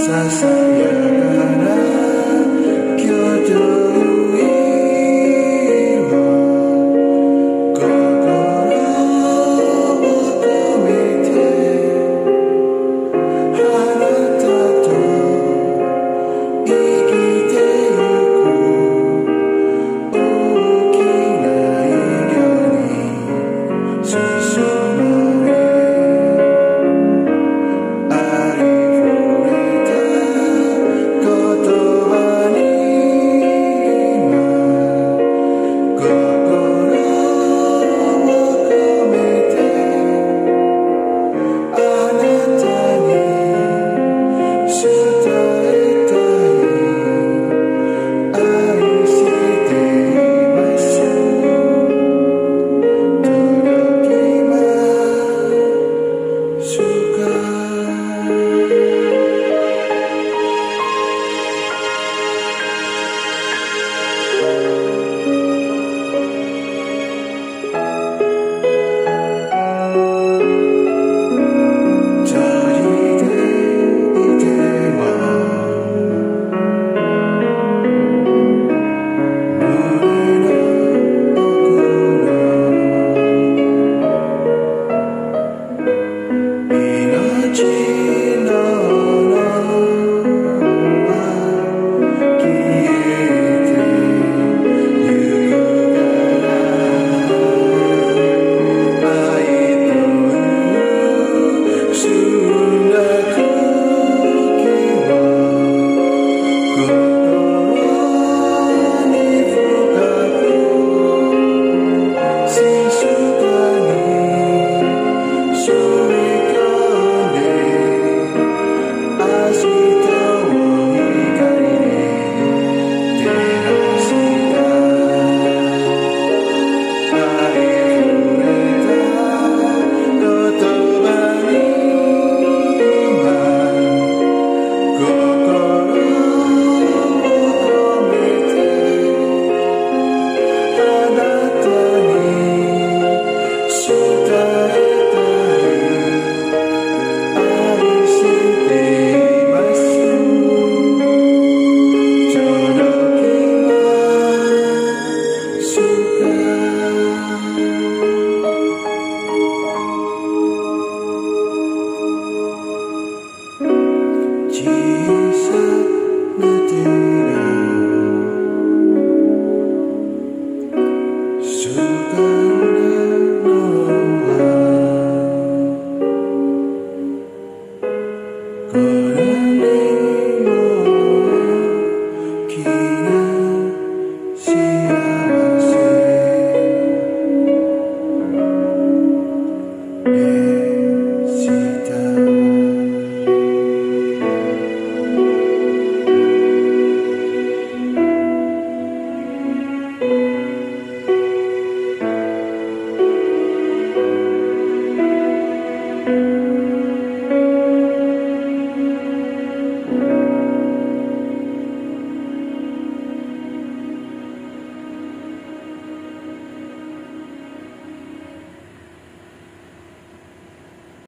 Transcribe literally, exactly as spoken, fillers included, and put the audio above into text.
さやかな巨女よ心を込めてあなたと生きてゆく大きな医療に進まれありふれた言葉に今心を込めてあなたに伝えたい愛しています届きますか一人でいては胸の奥の命の輪は消えてゆくから愛と澄んだ空気を心に深く静かに吸い込んで明日を光で照らしたありふれた言葉に今心を込めてあなたに伝えたい愛しています届きますか小さな手が掴んだのは